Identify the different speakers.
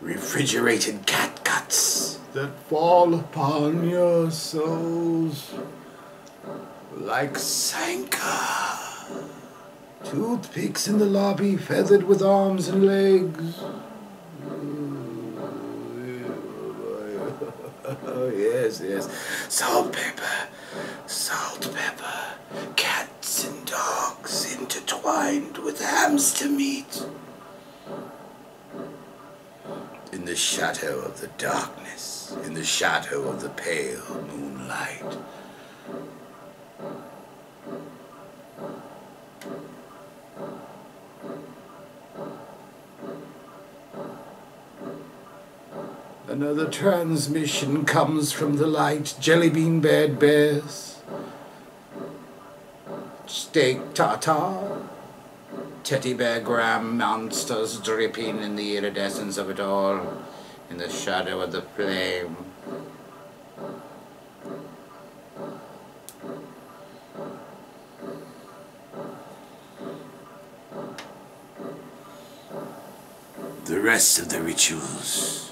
Speaker 1: refrigerated cat guts
Speaker 2: that fall upon your souls
Speaker 1: like Sanka.
Speaker 2: Toothpicks in the lobby, feathered with arms and legs.
Speaker 1: Oh, yes, yes. Salt pepper, cats and dogs intertwined with hamster meat. In the shadow of the darkness, in the shadow of the pale moonlight.
Speaker 2: Another transmission comes from the light. Jellybean bad bears, steak tartare,
Speaker 1: Teddy bear gram monsters dripping in the iridescence of it all, in the shadow of the flame. The rest of the rituals